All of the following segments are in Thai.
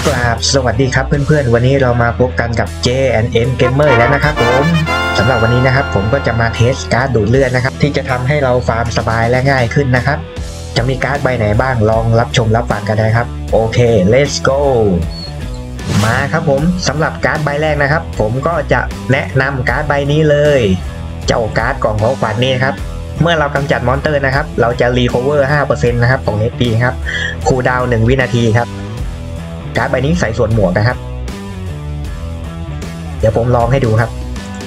ราบสวัสดีครับเพื่อนๆวันนี้เรามาพบกันกับ J&M Gamer แล้วนะครับผมสำหรับวันนี้นะครับผมก็จะมาเทสการ์ดดูดเลือดนะครับที่จะทำให้เราฟาร์มสบายและง่ายขึ้นนะครับจะมีการ์ดใบไหนบ้างลองรับชมรับฟังกันนะครับโอเค let's go มาครับผมสำหรับการ์ดใบแรกนะครับผมก็จะแนะนำการ์ดใบนี้เลยเจ้าการ์ดกล่องของขวัญนี่ครับเมื่อเรากำจัดมอนเตอร์นะครับเราจะรีคอเวอร์ 5% นะครับของ HP ครับคูลดาวน์ 1 วินาทีครับการ์ดใบนี้ใส่ส่วนหมวกนะครับเดี๋ยวผมลองให้ดูครับ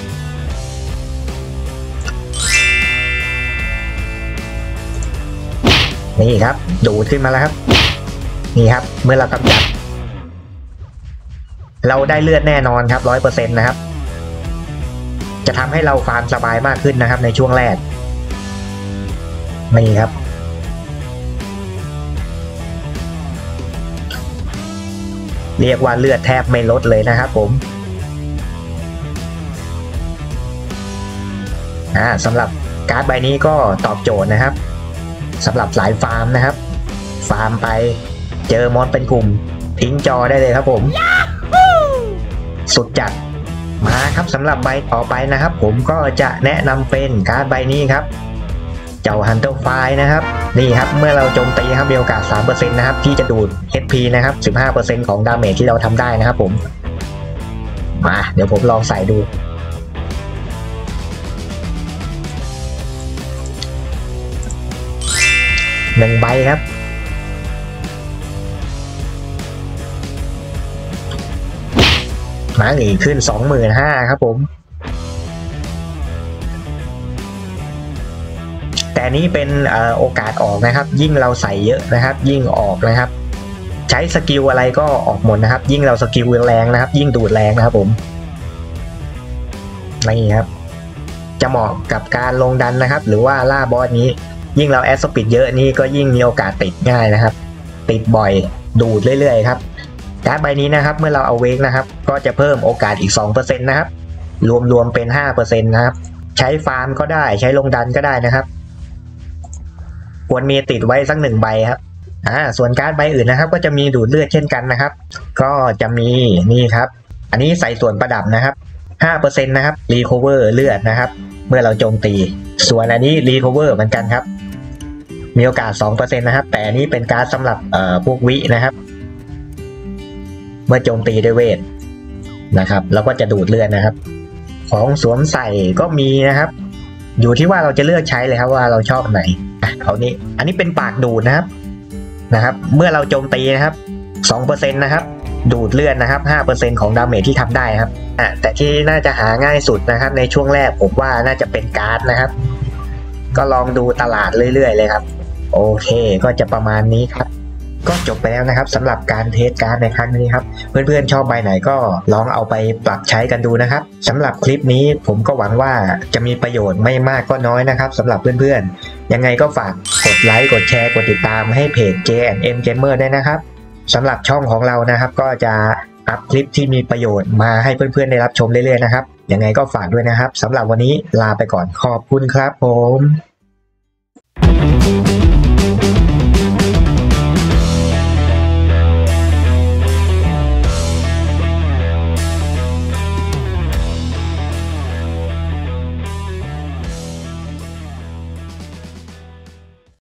นี่ครับดูดขึ้นมาแล้วครับนี่ครับเมื่อเรากำจัดเราได้เลือดแน่นอนครับ 100% นะครับจะทำให้เราฟาร์มสบายมากขึ้นนะครับในช่วงแรกนี่ครับเรียกว่าเลือดแทบไม่ลดเลยนะครับผมสำหรับการ์ดใบนี้ก็ตอบโจทย์นะครับสำหรับสายฟาร์มนะครับฟาร์มไปเจอมอนเป็นกลุ่มทิ้งจอได้เลยครับผมสุดจัดมาครับสำหรับใบต่อไปนะครับผมก็จะแนะนำเป็นการ์ดใบนี้ครับเจ้า Hunter File นะครับนี่ครับเมื่อเราโจมตีครับมีโอกาส 3% นะครับที่จะดูด HP นะครับ 15% ของดาเมจที่เราทำได้นะครับผมมาเดี๋ยวผมลองใส่ดู1ใบครับมาอีกขึ้น 25,000 ครับผมแต่นี้เป็นโอกาสออกนะครับยิ่งเราใส่เยอะนะครับยิ่งออกนะครับใช้สกิลอะไรก็ออกหมดนะครับยิ่งเราสกิลแรงนะครับยิ่งดูดแรงนะครับผมนี่ครับจะเหมาะกับการลงดันนะครับหรือว่าล่าบอสนี้ยิ่งเราแอดสปีดเยอะนี่ก็ยิ่งมีโอกาสติดง่ายนะครับติดบ่อยดูดเรื่อยๆครับการ์ดใบนี้นะครับเมื่อเราเอาเวกนะครับก็จะเพิ่มโอกาสอีก 2% นะครับรวมเป็น 5% นะครับใช้ฟาร์มก็ได้ใช้ลงดันก็ได้นะครับควรมีติดไว้สัก1ใบครับส่วนการ์ดใบอื่นนะครับก็จะมีดูดเลือดเช่นกันนะครับก็จะมีนี่ครับอันนี้ใส่ส่วนประดับนะครับ 5% นะครับรีคอเวอร์เลือดนะครับเมื่อเราโจมตีส่วนอันนี้รีคอเวอร์เหมือนกันครับมีโอกาส 2% นะครับแต่อันนี้เป็นการ์ดสำหรับพวกวินะครับเมื่อโจมตีด้วยเวทนะครับแล้วก็จะดูดเลือดนะครับของสวมใส่ก็มีนะครับอยู่ที่ว่าเราจะเลือกใช้เลยครับว่าเราชอบไหนเอานี้อันนี้เป็นปากดูดนะครับเมื่อเราโจมตีนะครับ 2% นะครับดูดเลือดนะครับ 5% ของดาเมจที่ทำได้ครับแต่ที่น่าจะหาง่ายสุดนะครับในช่วงแรกผมว่าน่าจะเป็นการ์ดนะครับก็ลองดูตลาดเรื่อยๆเลยครับโอเคก็จะประมาณนี้ครับก็จบไปแล้วนะครับสำหรับการเทสการ์ดในครั้งนี้ครับเพื่อนๆชอบใบไหนก็ลองเอาไปปรับใช้กันดูนะครับสำหรับคลิปนี้ผมก็หวังว่าจะมีประโยชน์ไม่มากก็น้อยนะครับสำหรับเพื่อนๆยังไงก็ฝากกดไลค์กดแชร์กดติดตามให้เพจ J&M Gamer ด้วยนะครับสำหรับช่องของเรานะครับก็จะอัพคลิปที่มีประโยชน์มาให้เพื่อนๆได้รับชมเรื่อยๆนะครับยังไงก็ฝากด้วยนะครับสำหรับวันนี้ลาไปก่อนขอบคุณครับผม